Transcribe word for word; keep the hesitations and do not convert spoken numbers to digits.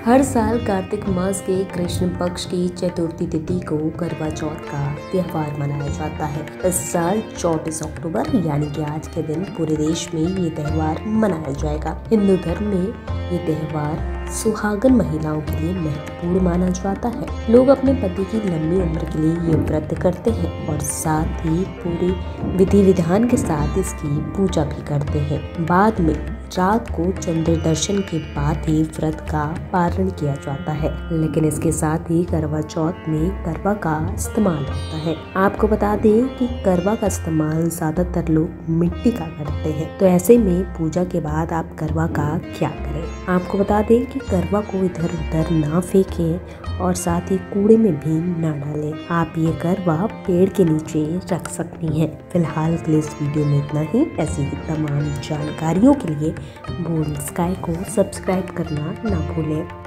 हर साल कार्तिक मास के कृष्ण पक्ष की चतुर्थी तिथि को करवा चौथ का त्योहार मनाया जाता है। इस साल चौबीस अक्टूबर यानी कि आज के दिन पूरे देश में ये त्योहार मनाया जाएगा। हिंदू धर्म में ये त्योहार सुहागन महिलाओं के लिए महत्वपूर्ण माना जाता है। लोग अपने पति की लंबी उम्र के लिए ये व्रत करते हैं और साथ ही पूरे विधि विधान के साथ इसकी पूजा भी करते हैं। बाद में रात को चंद्र दर्शन के बाद ही व्रत का पारण किया जाता है। लेकिन इसके साथ ही करवा चौथ में करवा का इस्तेमाल होता है। आपको बता दें कि करवा का इस्तेमाल ज्यादातर लोग मिट्टी का करते हैं, तो ऐसे में पूजा के बाद आप करवा का क्या करें। आपको बता दें कि करवा को इधर उधर ना फेंकें और साथ ही कूड़े में भी ना डालें। आप ये करवा पेड़ के नीचे रख सकती हैं। फिलहाल के लिए इस वीडियो में इतना ही। ऐसी ही तमाम जानकारियों के लिए बोल्ड स्काई को सब्सक्राइब करना ना भूलें।